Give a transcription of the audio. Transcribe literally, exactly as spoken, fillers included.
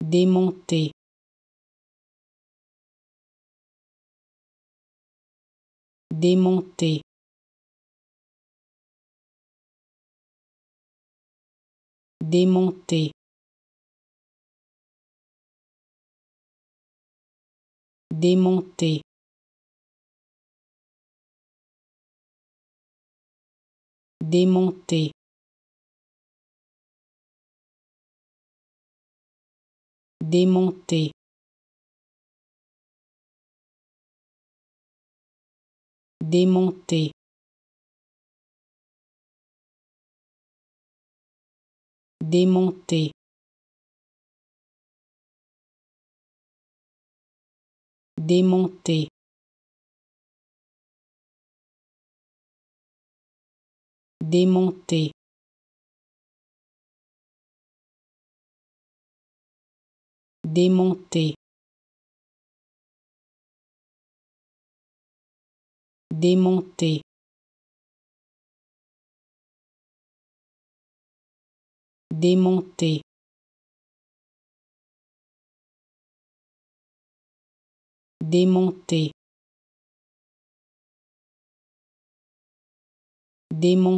Démonté. Démonté. Démonté. Démonté. Démonté. Démonté. Démonté. Démonté. Démonté. Démonté. Démonté. Démonté. Démonté. Démonté. Démonté.